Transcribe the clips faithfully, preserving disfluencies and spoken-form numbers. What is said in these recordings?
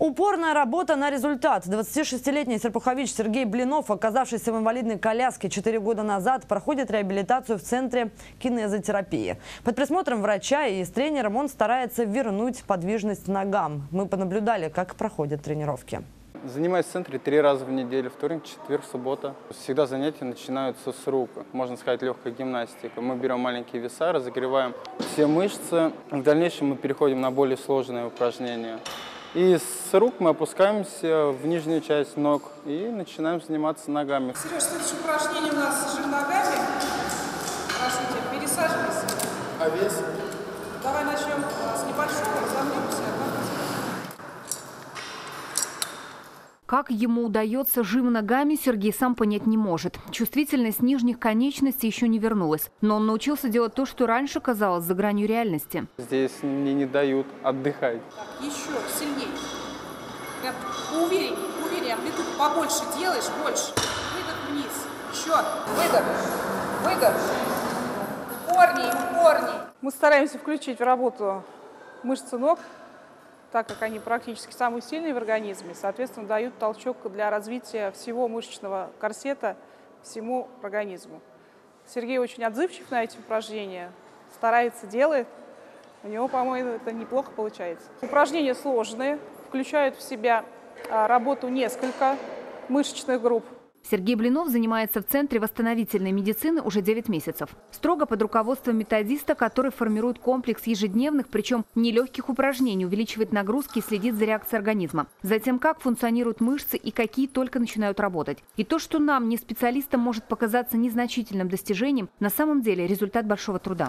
Упорная работа на результат. двадцатишестилетний Серпухович Сергей Блинов, оказавшийся в инвалидной коляске четыре года назад, проходит реабилитацию в центре кинезотерапии. Под присмотром врача и с тренером он старается вернуть подвижность ногам. Мы понаблюдали, как проходят тренировки. Занимаюсь в центре три раза в неделю, вторник, четверг, суббота. Всегда занятия начинаются с рук, можно сказать, легкая гимнастика. Мы берем маленькие веса, разогреваем все мышцы. В дальнейшем мы переходим на более сложные упражнения. И с рук мы опускаемся в нижнюю часть ног и начинаем заниматься ногами. Сереж, следующее упражнение у нас жим ногами. Прошу тебя, пересаживайся. А вес? Давай начнем с небольшого, разомнемся. Как ему удается жим ногами, Сергей сам понять не может. Чувствительность нижних конечностей еще не вернулась. Но он научился делать то, что раньше казалось за гранью реальности. Здесь мне не дают отдыхать. Так, еще сильнее. Прям увереннее, увереннее. Амплитуду побольше делаешь, больше. Выдох вниз. Еще. Выдох. Выдох. Упорней, упорней. Мы стараемся включить в работу мышцы ног, так как они практически самые сильные в организме, соответственно, дают толчок для развития всего мышечного корсета всему организму. Сергей очень отзывчив на эти упражнения, старается, делает. У него, по-моему, это неплохо получается. Упражнения сложные, включают в себя работу несколько мышечных групп. Сергей Блинов занимается в Центре восстановительной медицины уже девять месяцев. Строго под руководством методиста, который формирует комплекс ежедневных, причем нелегких упражнений, увеличивает нагрузки и следит за реакцией организма. Затем, как функционируют мышцы и какие только начинают работать. И то, что нам, не специалистам, может показаться незначительным достижением, на самом деле результат большого труда.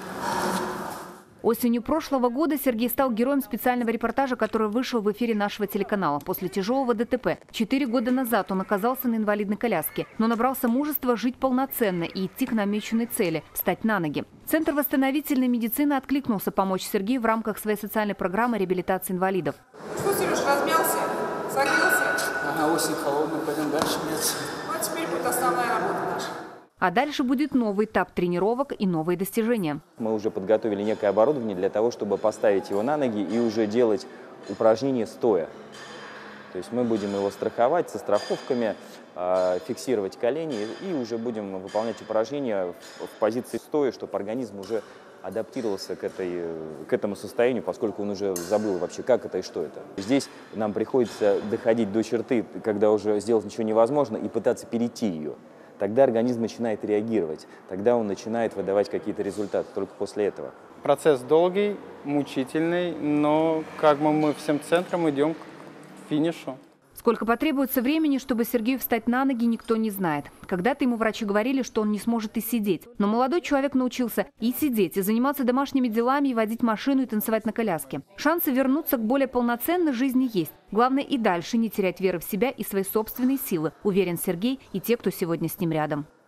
Осенью прошлого года Сергей стал героем специального репортажа, который вышел в эфире нашего телеканала. После тяжелого ДТП четыре года назад он оказался на инвалидной коляске, но набрался мужества жить полноценно и идти к намеченной цели – встать на ноги. Центр восстановительной медицины откликнулся помочь Сергею в рамках своей социальной программы реабилитации инвалидов. Что, Сереж, размялся? Согрелся? Ага, осень холодная, пойдем дальше мяться. Вот теперь будет основная работа наша. А дальше будет новый этап тренировок и новые достижения. Мы уже подготовили некое оборудование для того, чтобы поставить его на ноги и уже делать упражнения стоя. То есть мы будем его страховать со страховками, фиксировать колени и уже будем выполнять упражнения в позиции стоя, чтобы организм уже адаптировался к, этой, к этому состоянию, поскольку он уже забыл вообще, как это и что это. Здесь нам приходится доходить до черты, когда уже сделать ничего невозможно, и пытаться перейти ее. Тогда организм начинает реагировать, тогда он начинает выдавать какие-то результаты, только после этого. Процесс долгий, мучительный, но как бы мы всем центром идем к финишу. Сколько потребуется времени, чтобы Сергею встать на ноги, никто не знает. Когда-то ему врачи говорили, что он не сможет и сидеть. Но молодой человек научился и сидеть, и заниматься домашними делами, и водить машину, и танцевать на коляске. Шансы вернуться к более полноценной жизни есть. Главное и дальше не терять веры в себя и свои собственные силы, уверен Сергей и те, кто сегодня с ним рядом.